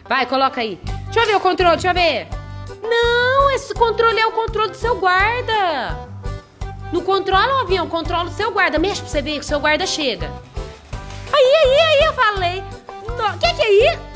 Vai, coloca aí. Deixa eu ver o controle, deixa eu ver. Não, esse controle é o controle do seu guarda. Não controla o avião, controla o seu guarda. Mexe pra você ver que o seu guarda chega. Aí, eu falei. O que é aí?